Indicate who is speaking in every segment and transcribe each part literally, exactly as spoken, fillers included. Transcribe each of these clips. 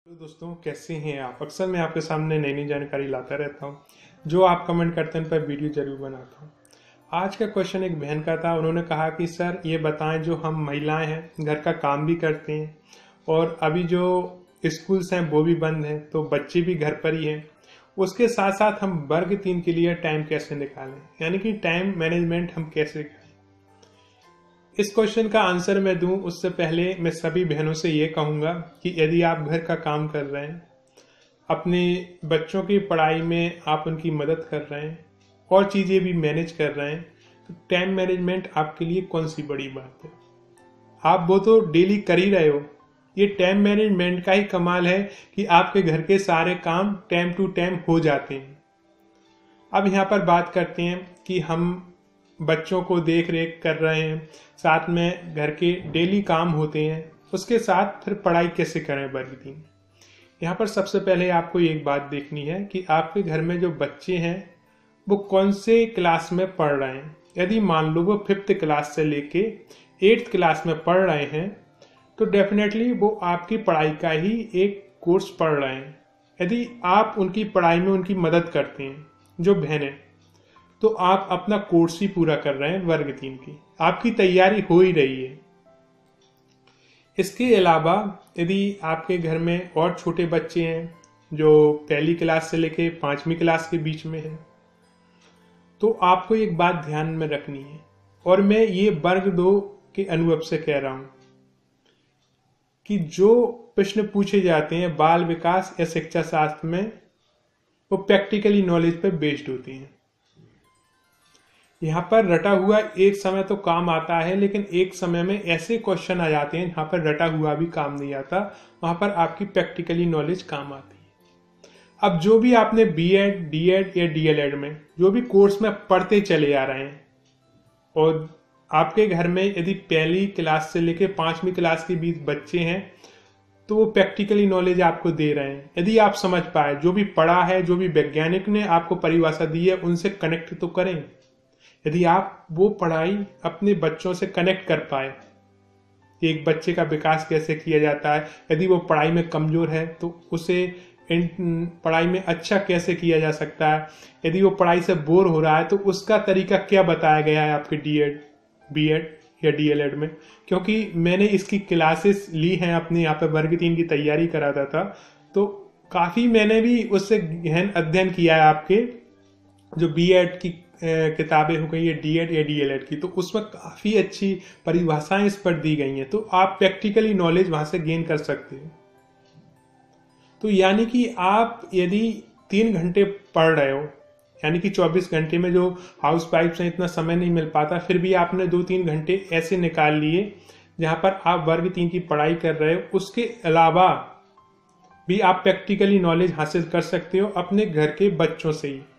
Speaker 1: Hello दोस्तों, कैसे हैं आप। अक्सर मैं आपके सामने नई नई जानकारी लाता रहता हूं। जो आप कमेंट करते हैं उन पर वीडियो जरूर बनाता हूं। आज का क्वेश्चन एक बहन का था। उन्होंने कहा कि सर ये बताएं, जो हम महिलाएं हैं घर का काम भी करते हैं और अभी जो स्कूल्स हैं वो भी बंद हैं, तो बच्चे भी घर पर ही हैं, उसके साथ साथ हम वर्ग तीन के लिए टाइम कैसे निकालें, यानी कि टाइम मैनेजमेंट हम कैसे करें। इस क्वेश्चन का आंसर मैं दूं उससे पहले मैं सभी बहनों से ये कहूंगा कि यदि आप घर का काम कर रहे हैं, अपने बच्चों की पढ़ाई में आप उनकी मदद कर रहे हैं और चीज़ें भी मैनेज कर रहे हैं, तो टाइम मैनेजमेंट आपके लिए कौन सी बड़ी बात है। आप वो तो डेली कर ही रहे हो। ये टाइम मैनेजमेंट का ही कमाल है कि आपके घर के सारे काम टाइम टू टाइम हो जाते हैं। अब यहाँ पर बात करते हैं कि हम बच्चों को देख रेख कर रहे हैं, साथ में घर के डेली काम होते हैं, उसके साथ फिर पढ़ाई कैसे करें वर्ग तीन। यहाँ पर सबसे पहले आपको एक बात देखनी है कि आपके घर में जो बच्चे हैं वो कौन से क्लास में पढ़ रहे हैं। यदि मान लो वो फिफ्थ क्लास से लेके एट्थ क्लास में पढ़ रहे हैं, तो डेफिनेटली वो आपकी पढ़ाई का ही एक कोर्स पढ़ रहे हैं। यदि आप उनकी पढ़ाई में उनकी मदद करते हैं, जो बहनें, तो आप अपना कोर्स ही पूरा कर रहे हैं वर्ग तीन की, आपकी तैयारी हो ही रही है। इसके अलावा यदि आपके घर में और छोटे बच्चे हैं जो पहली क्लास से लेके पांचवी क्लास के बीच में हैं, तो आपको एक बात ध्यान में रखनी है, और मैं ये वर्ग दो के अनुभव से कह रहा हूं कि जो प्रश्न पूछे जाते हैं बाल विकास या शिक्षा शास्त्र में, वो प्रैक्टिकली नॉलेज पर बेस्ड होती हैं। यहाँ पर रटा हुआ एक समय तो काम आता है, लेकिन एक समय में ऐसे क्वेश्चन आ जाते हैं जहाँ पर रटा हुआ भी काम नहीं आता, वहां पर आपकी प्रैक्टिकली नॉलेज काम आती है। अब जो भी आपने बीएड, डीएड या डीएलएड में जो भी कोर्स में पढ़ते चले आ रहे हैं, और आपके घर में यदि पहली क्लास से लेकर पांचवी क्लास के बीच बच्चे हैं, तो वो प्रैक्टिकली नॉलेज आपको दे रहे हैं। यदि आप समझ पाए, जो भी पढ़ा है, जो भी वैज्ञानिक ने आपको परिभाषा दी है, उनसे कनेक्ट तो करें। यदि आप वो पढ़ाई अपने बच्चों से कनेक्ट कर पाए, एक बच्चे का विकास कैसे किया जाता है, यदि वो पढ़ाई में कमजोर है तो उसे पढ़ाई में अच्छा कैसे किया जा सकता है, यदि वो पढ़ाई से बोर हो रहा है तो उसका तरीका क्या बताया गया है आपके डीएड, बीएड या डीएलएड में। क्योंकि मैंने इसकी क्लासेस ली हैं, अपने यहाँ पे वर्ग तीन की तैयारी कराता था, तो काफी मैंने भी उससे गहन अध्ययन किया है। आपके जो बीएड की किताबें हो गई है, डीएड या डीएलएड की, तो उसमें काफी अच्छी परिभाषाएं इस पर दी गई हैं, तो आप प्रैक्टिकली नॉलेज वहां से गेन कर सकते हैं। तो यानी कि आप यदि तीन घंटे पढ़ रहे हो, यानी कि चौबीस घंटे में जो हाउस वाइफ से इतना समय नहीं मिल पाता, फिर भी आपने दो तीन घंटे ऐसे निकाल लिए जहां पर आप वर्ग तीन की पढ़ाई कर रहे हो। उसके अलावा भी आप प्रैक्टिकली नॉलेज हासिल कर सकते हो अपने घर के बच्चों से ही।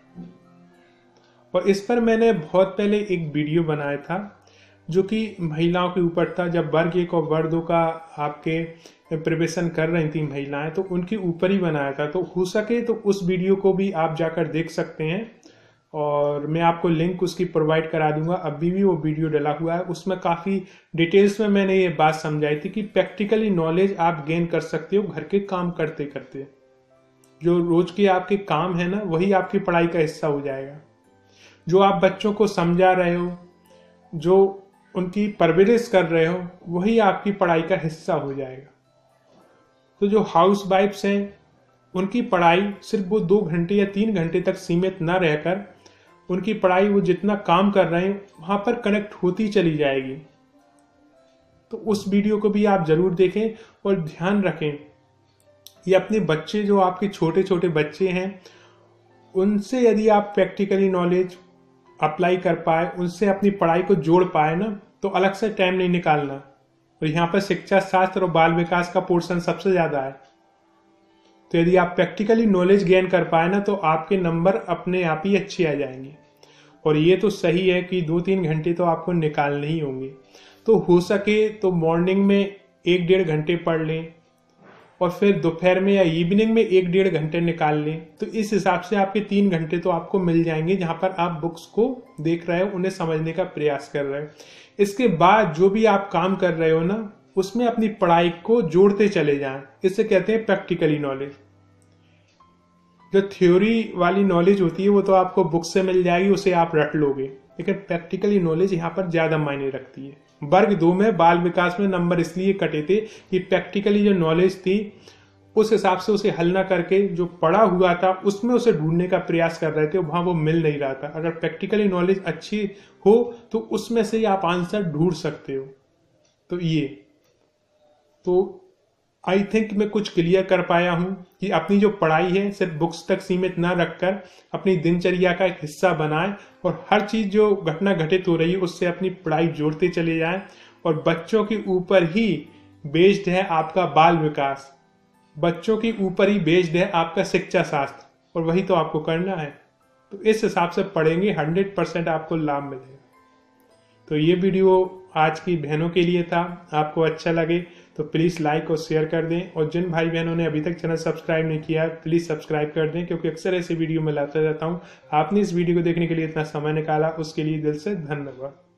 Speaker 1: और इस पर मैंने बहुत पहले एक वीडियो बनाया था जो कि महिलाओं के ऊपर था। जब वर्ग एक और वर्ग दो का आपके प्रिपरेशन कर रही थी महिलाएं, तो उनके ऊपर ही बनाया था। तो हो सके तो उस वीडियो को भी आप जाकर देख सकते हैं, और मैं आपको लिंक उसकी प्रोवाइड करा दूंगा। अभी भी वो वीडियो डला हुआ है, उसमें काफ़ी डिटेल्स में मैंने ये बात समझाई थी कि प्रैक्टिकली नॉलेज आप गेन कर सकते हो घर के काम करते करते। जो रोज के आपके काम है ना, वही आपकी पढ़ाई का हिस्सा हो जाएगा। जो आप बच्चों को समझा रहे हो, जो उनकी परवरिश कर रहे हो, वही आपकी पढ़ाई का हिस्सा हो जाएगा। तो जो हाउस वाइफ्स हैं, उनकी पढ़ाई सिर्फ वो दो घंटे या तीन घंटे तक सीमित न रहकर, उनकी पढ़ाई वो जितना काम कर रहे हैं वहां पर कनेक्ट होती चली जाएगी। तो उस वीडियो को भी आप जरूर देखें और ध्यान रखें, ये अपने बच्चे, जो आपके छोटे छोटे बच्चे हैं, उनसे यदि आप प्रैक्टिकली नॉलेज अप्लाई कर पाए, उनसे अपनी पढ़ाई को जोड़ पाए ना, तो अलग से टाइम नहीं निकालना। और यहाँ पर शिक्षा शास्त्र और बाल विकास का पोर्शन सबसे ज्यादा है। तो यदि आप प्रैक्टिकली नॉलेज गेन कर पाए ना, तो आपके नंबर अपने आप ही अच्छे आ जाएंगे। और ये तो सही है कि दो तीन घंटे तो आपको निकालने ही होंगे। तो हो सके तो मॉर्निंग में एक डेढ़ घंटे पढ़ लें, और फिर दोपहर में या इवनिंग में एक डेढ़ घंटे निकाल लें। तो इस हिसाब से आपके तीन घंटे तो आपको मिल जाएंगे, जहां पर आप बुक्स को देख रहे हो, उन्हें समझने का प्रयास कर रहे हो। इसके बाद जो भी आप काम कर रहे हो ना, उसमें अपनी पढ़ाई को जोड़ते चले जाएं। इससे कहते हैं प्रैक्टिकली नॉलेज। जो थ्योरी वाली नॉलेज होती है वो तो आपको बुक से मिल जाएगी, उसे आप रट लोगे, लेकिन प्रैक्टिकली नॉलेज यहाँ पर ज्यादा मायने रखती है। वर्ग दो में बाल विकास में नंबर इसलिए कटे थे कि प्रैक्टिकली जो नॉलेज थी उस हिसाब से उसे हल ना करके जो पढ़ा हुआ था उसमें उसे ढूंढने का प्रयास कर रहे थे, वहां वो मिल नहीं रहा था। अगर प्रैक्टिकली नॉलेज अच्छी हो तो उसमें से आप आंसर ढूंढ सकते हो। तो ये तो आई थिंक मैं कुछ क्लियर कर पाया हूं कि अपनी जो पढ़ाई है सिर्फ बुक्स तक सीमित ना रखकर अपनी दिनचर्या का एक हिस्सा बनाएं और हर चीज जो घटना घटित हो रही है उससे अपनी पढ़ाई जोड़ते चले जाएं। और बच्चों के ऊपर ही बेस्ड है आपका बाल विकास, बच्चों के ऊपर ही बेस्ड है आपका शिक्षा शास्त्र, और वही तो आपको करना है। तो इस हिसाब से पढ़ेंगे हंड्रेड परसेंट आपको लाभ मिलेगा। तो ये वीडियो आज की बहनों के लिए था। आपको अच्छा लगे तो प्लीज़ लाइक और शेयर कर दें, और जिन भाई बहनों ने अभी तक चैनल सब्सक्राइब नहीं किया प्लीज़ सब्सक्राइब कर दें, क्योंकि अक्सर ऐसे वीडियो मैं लाता रहता हूँ। आपने इस वीडियो को देखने के लिए इतना समय निकाला उसके लिए दिल से धन्यवाद।